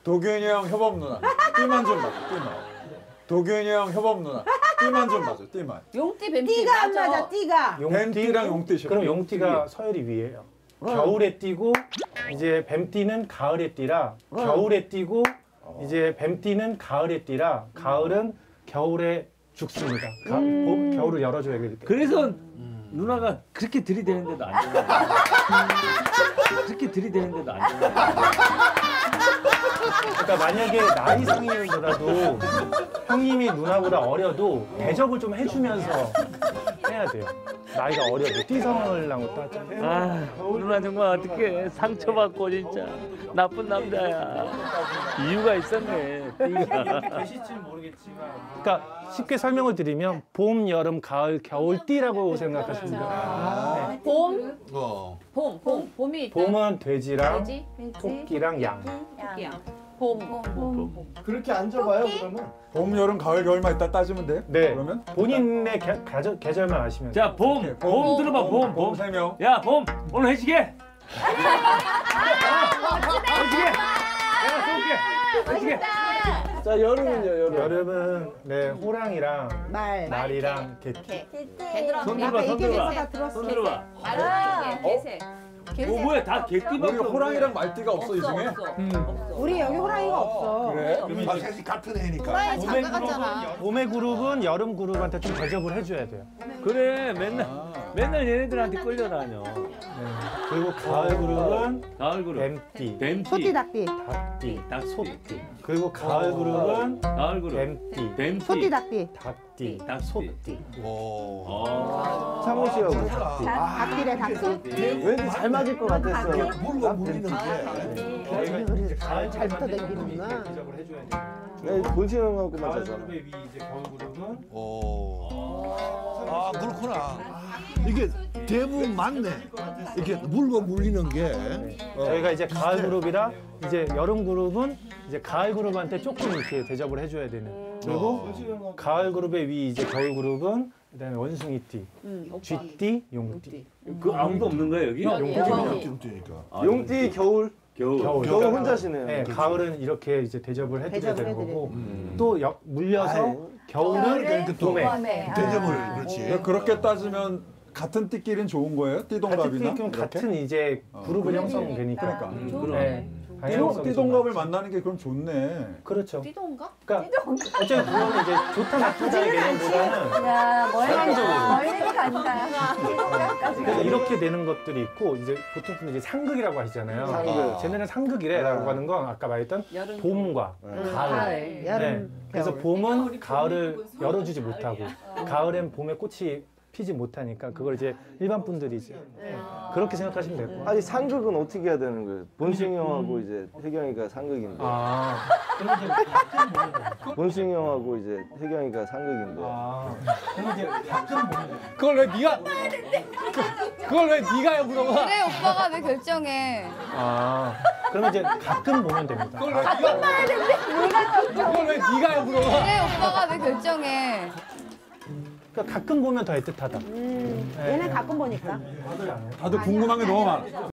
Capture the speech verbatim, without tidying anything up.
도균이 형 효범 누나 띠만 좀 봐줘. 띠만. 도균이 형 효범 누나 띠만 좀 봐줘. 띠만. 용띠 뱀띠 띠가 안 맞아. 맞아. 띠가. 뱀띠랑 용띠. 그럼 용띠가 서열이 위에요. 겨울에 띠고 이제 뱀띠는 가을에 띠라 겨울에 띠고 이제 뱀띠는 가을에 띠라 가을은 겨울에 죽습니다. 가, 음. 봄, 겨울을 열어줘야 되기 때문에. 그래서 누나가 그렇게 들이대는데도 안 좋아. 그렇게 들이대는데도 안 좋아. 그러니까 만약에 나이상이더라도 형님이 누나보다 어려도 대접을 좀 해주면서 해야 돼요. 나이가 어려도 띠성을랑 따잖아요. 아, 누나 정말 어떻게 상처받고 진짜 나쁜 남자야. 이유가 있었네. 띠가. 되실지는 모르겠지만. 그러니까 쉽게 설명을 드리면 봄, 여름, 가을, 겨울띠라고 생각하시면 돼요. 네. 봄, 어. 봄, 봄, 봄이 있다. 봄은 돼지랑 돼지, 토끼랑 양. 토끼야. 봄, 봄. 그렇게 앉아봐요 그러면. 봄, 여름, 가을, 겨울만 이따 따지면 돼? 네. 그러면? 본인의 개, 계절, 계절만 아시면 돼요. 자, 봄, 오케이, 봄, 봄, 들어봐, 봄, 봄. 봄 세 명. 야, 봄, 오늘 회식해. 회식해. 내가 쏠게. 회식해. 자 여름은요 여름. 여름은 네 호랑이랑 말. 말이랑 개띠. 개 들어. 손 개. 들어봐, 손 들어봐. 다 들었어. 손 들어봐. 말은 개새. 뭐 뭐야, 다 개띠밖에 우리 호랑이랑 말띠가 없어, 이 중에? 없어. 우리 여기 호랑이가 없어. 그래? 아, 셋이 같은 해니까. 호랑이 장가 같잖아. 봄의 그룹은 여름 그룹한테 좀 대접을 해줘야 돼요. 그래, 맨날 맨날 얘네들한테 끌려다녀. 네. 그리고 가을 그룹은 가을 그룹. 뱀띠, 뱀띠. 소띠 닭띠. 닭띠, 닭 소띠. 그리고 가을 그룹은 가을 그룹. 뱀띠, 뱀띠. 소띠 닭띠. 닭띠, 닭띠. 소띠. 오. 어. 창호 씨하고. 닭띠래 닭띠. 왠지 잘 맞을 것 같았어. 물고 물리는 게. 저희가 그래, 이제 가을 잘 그룹한테 붙어다니는구나. 좀 대접을 해줘야 돼요. 네, 본신은 갖고 가을 맞아서. 그룹의 위 이제 겨울 그룹은 오. 아, 그렇구나. 이게 대부분 맞네. 이렇게 물고 물리는 게. 어. 저희가 이제 가을 그룹이라 이제 여름 그룹은 이제 가을 그룹한테 조금 이렇게 대접을 해줘야 되는. 그리고 가을 그룹의 위 이제 겨울 그룹은 그다음에 원숭이띠, 쥐띠, 용띠. 그 아무도 없는 거야 여기? 용띠니까. 용띠 겨울. 겨울. 겨울. 겨울 혼자시네요. 네, 가을은 이렇게 이제 대접을 해드려야 대접을 되는 해드려요. 거고 음. 또 여, 물려서 아유. 겨울은 그러니까 또 봄에. 대접을 그렇지. 그러니까 그렇게 따지면 같은 띠끼리는 좋은 거예요? 같은 띠동갑이나? 띠 이렇게? 같은 이제 그룹을 형성되니까. 그러니까. 음, 좋네. 네. 띠동, 방향성이 띠동갑을 좀 만나는 게 그럼 좋네. 그렇죠. 띠동가? 그러니까 어쨌든 그거는 이제 좋다 나쁘다의 개념보다는 야, 상황적으로. 멀리는 간다. 그래서 이렇게 되는 것들이 있고 이제 보통 분들이 상극이라고 하시잖아요. 상극. 쟤네는 상극이래라고 하는 건 아까 말했던 여름. 봄과 가을. 가을. 여름. 네. 그래서 겨울. 봄은 가을을 열어주지 못하고 가을엔 봄에 꽃이 피지 못하니까 그걸 이제 일반 분들이 이제 그렇게 생각하시면 될 거예요. 아니 상극은 어떻게 해야 되는 거예요? 본승이 형하고 이제 혜경이가 상극인데. 아, 본승이 형하고 이제 혜경이가 상극인데. 아, 그럼 이제 가끔 보면 돼요. 그걸 왜 네가 그, 그걸 왜 네가 물어봐? 그래, 오빠가 왜 결정해? 아, 그러면 이제 가끔 보면 됩니다. 그걸 왜 네가 그걸 왜 네가 물어봐? 그래, 오빠가 왜 결정해? 그러니까 가끔 보면 더 애틋하다. 음, 얘는 가끔 보니까. 다들 궁금한 게 너무 많아.